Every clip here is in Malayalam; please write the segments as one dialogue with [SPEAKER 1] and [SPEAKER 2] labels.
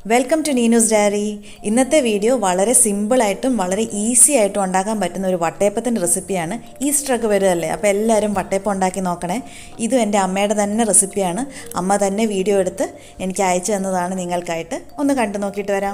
[SPEAKER 1] Welcome to Neenu's diary. ഇന്നത്തെ വീഡിയോ വളരെ സിമ്പിളായിട്ടും വളരെ ഈസി ആയിട്ടും ഉണ്ടാക്കാൻ പറ്റുന്ന ഒരു വട്ടയപ്പത്തിൻ്റെ റെസിപ്പിയാണ്. ഈസ്റ്ററൊക്കെ വരുമല്ലേ, അപ്പോൾ എല്ലാവരും വട്ടയപ്പം ഉണ്ടാക്കി നോക്കണേ. ഇതും എൻ്റെ അമ്മയുടെ തന്നെ റെസിപ്പിയാണ്. അമ്മ തന്നെ വീഡിയോ എടുത്ത് എനിക്ക് അയച്ചു തന്നതാണ് നിങ്ങൾക്കായിട്ട്. ഒന്ന് കണ്ടു നോക്കിയിട്ട് വരാം.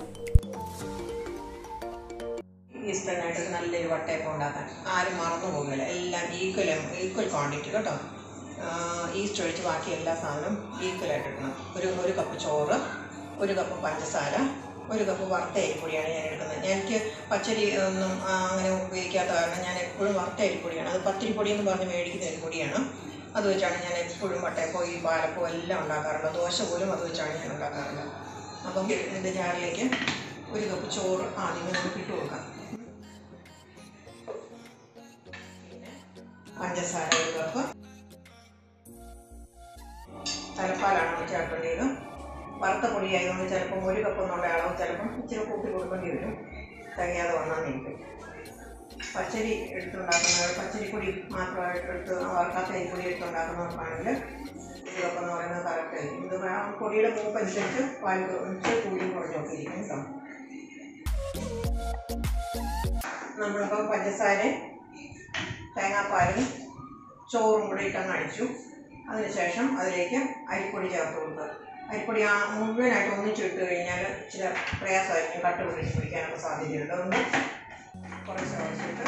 [SPEAKER 2] ഈസ്റ്ററിനായിട്ട് നല്ലൊരു വട്ടയപ്പം ഉണ്ടാക്കാൻ ആരും മറന്നു പോകില്ല. എല്ലാം ഈക്വൽ ക്വാണ്ടിറ്റി കേട്ടോ. ഈസ്റ്റ് ഒഴിച്ച് ബാക്കി എല്ലാ സാധനവും ഈക്വലായിട്ട് ഇടണം. ഒരു കപ്പ് ചോറ്, 1 കപ്പ് പഞ്ചസാര, 1 കപ്പ് വറുത്ത അരിപ്പൊടിയാണ് ഞാൻ എടുക്കുന്നത്. എനിക്ക് പച്ചരി ഒന്നും അങ്ങനെ ഉപയോഗിക്കാത്ത കാരണം ഞാൻ എപ്പോഴും വറുത്ത അരിപ്പൊടിയാണ്, അത് പത്തിരിപ്പൊടി എന്ന് പറഞ്ഞ് മേടിക്കുന്ന അരിപ്പൊടിയാണ്. അത് വെച്ചാണ് ഞാൻ എപ്പോഴും വട്ടയപ്പം ഈ പാലപ്പം എല്ലാം ഉണ്ടാക്കാറുള്ളത്. ദോശ പോലും അത് വെച്ചാണ് ഞാൻ ഉണ്ടാക്കാറുള്ളത്. അപ്പം ഇതിൻ്റെ ജാറിലേക്ക് 1 കപ്പ് ചോറ് ആദ്യമേ നമുക്ക് ഇട്ട് കൊടുക്കാം. പിന്നെ പഞ്ചസാര 1 കപ്പ്, തലപ്പാലാണ് ചേർക്കേണ്ടത്. വറുത്ത പൊടിയായതുകൊണ്ട് ചിലപ്പം 1 കപ്പ് എന്നുള്ള അളവ് ചിലപ്പം ഇച്ചിരി കൂട്ടി കൊടുക്കേണ്ടി വരും, തികയാതെ വന്നാൽ എനിക്ക്. പച്ചരി എടുത്തുണ്ടാക്കുന്നവർ പച്ചരിപ്പൊടി മാത്രമായിട്ട് എടുത്ത് വറുക്കാത്ത അരിപ്പൊടി എടുത്തുണ്ടാക്കുന്നവർക്കാണെങ്കിൽ 1 കപ്പ് എന്ന് പറയുന്നത് കറക്റ്റായിരിക്കും. ഇത് പൊടിയുടെ മൂപ്പനുസരിച്ച് പാൽ കൂടിയും കുറഞ്ഞൊക്കെ ഇരിക്കും കേട്ടോ. നമ്മളിപ്പോൾ പഞ്ചസാരയും തേങ്ങാപ്പാലും ചോറും കൂടി ഇട്ടങ്ങ് അടിച്ചു. അതിനുശേഷം അതിലേക്ക് അരിപ്പൊടി ചേർത്ത് കൊടുക്കുക. അരിപ്പൊടി മുഴുവനായിട്ട് ഒന്നിച്ചിട്ട് കഴിഞ്ഞാൽ ഇച്ചിരി പ്രയാസമായിരിക്കും, കട്ട് പിടിക്കാനൊക്കെ സാധ്യതയുണ്ട്. അതുകൊണ്ട് കുറച്ച് കുറച്ചിട്ട്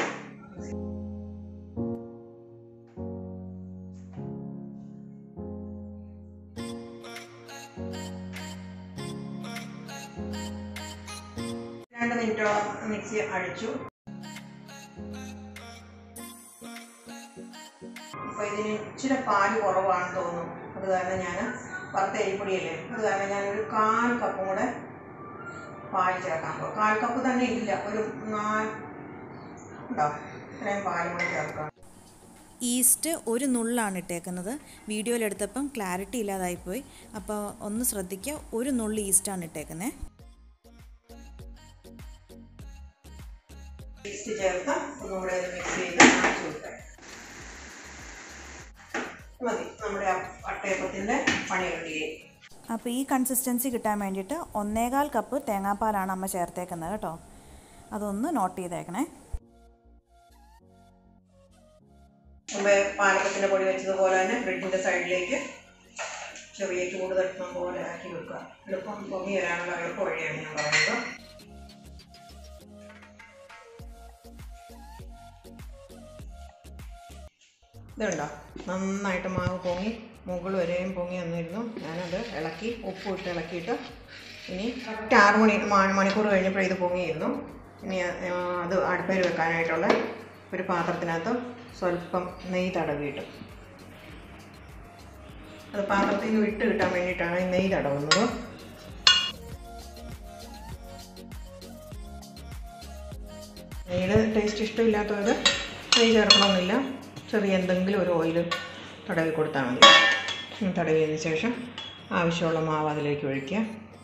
[SPEAKER 2] രണ്ട് മിനിറ്റോളം മിക്സി അടിച്ചു. അപ്പോൾ ഇതിന് ഇച്ചിരി പാല് കുറവാണെന്ന് തോന്നുന്നു. അത് കാരണം ഞാൻ വറുത്ത അരിപ്പൊടിയല്ലേ, അത് കാരണം ഞാനൊരു 1/4 കപ്പും കൂടെ പാൽ ചേർക്കാൻ പോകും. 1/4 കപ്പ് തന്നെ ഇല്ല, ഒരു 4 ഉണ്ടോ, ഇത്രയും പാലും കൂടെ ചേർക്കാം.
[SPEAKER 1] ഈസ്റ്റ് 1 നുള്ളാണ് ഇട്ടേക്കുന്നത്. വീഡിയോയിലെടുത്തപ്പം ക്ലാരിറ്റി ഇല്ലാതായിപ്പോയി, അപ്പോൾ ഒന്ന് ശ്രദ്ധിക്കുക. 1 നുള്ളി ഈസ്റ്റാണ് ഇട്ടേക്കുന്നത്.
[SPEAKER 2] ഈസ്റ്റ് ചേർത്ത് ഒന്നുകൂടെ മിക്സ് ചെയ്ത് അടച്ചു കൊടുക്കാം. മതി, നമ്മുടെ വട്ടയപ്പത്തിൻ്റെ പണി റെഡിയായി.
[SPEAKER 1] അപ്പോൾ ഈ കൺസിസ്റ്റൻസി കിട്ടാൻ വേണ്ടിയിട്ട് 1/4 കപ്പ് തേങ്ങാപ്പാലാണ് അമ്മ ചേർത്തേക്കുന്നത് കേട്ടോ. അതൊന്ന് നോട്ട് ചെയ്തേക്കണേ.
[SPEAKER 2] മുമ്പേ പാലപ്പത്തിൻ്റെ പൊടി വെച്ചതുപോലെ തന്നെ ഫ്രിഡ്ജിൻ്റെ സൈഡിലേക്ക് ചെറിയ ചൂട് തട്ടുന്ന പോലെ ആക്കി വെക്കുക. എളുപ്പം പൊങ്ങി വരാനുള്ള എളുപ്പ വഴിയാണ് ഞാൻ പറയുന്നത്. ഇതുണ്ടോ, നന്നായിട്ട് മാവ് പൊങ്ങി മുകൾ വരെയും പൊങ്ങി വന്നിരുന്നു. ഞാനത് ഇളക്കി ഉപ്പിട്ട് ഇളക്കിയിട്ട് ഇനി 6 മണിക്കൂർ കഴിഞ്ഞപ്പോൾ ഇത് പൊങ്ങിയിരുന്നു. ഇനി അത് അടുപ്പിൽ വെക്കാനായിട്ടുള്ള ഒരു പാത്രത്തിനകത്ത് സ്വല്പം നെയ്യ് തടവിയിട്ട്, അത് പാത്രത്തിൽ നിന്ന് വിട്ട് കിട്ടാൻ വേണ്ടിയിട്ടാണ് ഈ നെയ്യ് തടവുന്നത്. നെയ്യുടെ ടേസ്റ്റ് ഇഷ്ടമില്ലാത്തവർ നെയ്യ് ചേർക്കണമെന്നില്ല. ചെറിയ എന്തെങ്കിലും ഒരു ഓയിൽ തടവി കൊടുത്താൽ മതി. തടവിയതിന് ശേഷം ആവശ്യമുള്ള മാവ് അതിലേക്ക് ഒഴിക്കുക.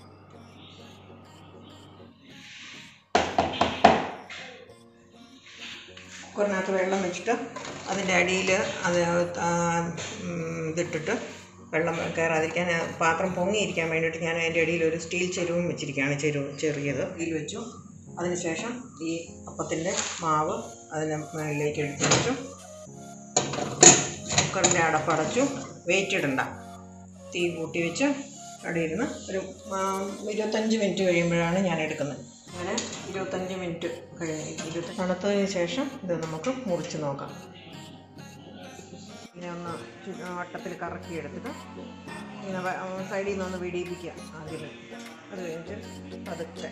[SPEAKER 2] കുക്കറിനകത്ത് വെള്ളം വെച്ചിട്ട് അതിൻ്റെ അടിയിൽ അത് ഇതിട്ടിട്ട് വെള്ളം കയറാതിരിക്കാൻ പാത്രം പൊങ്ങിയിരിക്കാൻ വേണ്ടിയിട്ട് ഞാൻ അതിൻ്റെ അടിയിൽ ഒരു സ്റ്റീൽ ചെരുവും വെച്ചിരിക്കുകയാണ്. ചെറിയത് ഇതിൽ വെച്ചു. അതിനുശേഷം ഈ അപ്പത്തിൻ്റെ മാവ് അതിന് മുകളിലേക്ക് എടുത്ത് വെച്ചു. കുക്കറിൻ്റെ അടപ്പടച്ചു. വെയിറ്റ് ഇടണ്ട, തീ കൂട്ടി വെച്ച് അടിയിരുന്ന് ഒരു 25 മിനിറ്റ് കഴിയുമ്പോഴാണ് ഞാൻ എടുക്കുന്നത്. അങ്ങനെ 25 മിനിറ്റ് കഴിഞ്ഞ് തണുത്തതിന് ശേഷം ഇത് നമുക്ക് മുറിച്ച് നോക്കാം. ഇങ്ങനെ ഒന്ന് വട്ടത്തിൽ കറക്കി എടുത്തിട്ട് ഇങ്ങനെ സൈഡിൽ നിന്നൊന്ന് വിടിയിപ്പിക്കുക ആദ്യം. അത് കഴിഞ്ഞിട്ട് പതുക്കെ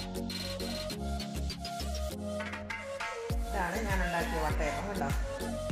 [SPEAKER 2] ഇതാണ് ഞാൻ ഉണ്ടാക്കിയ വട്ടയപ്പം കേട്ടോ.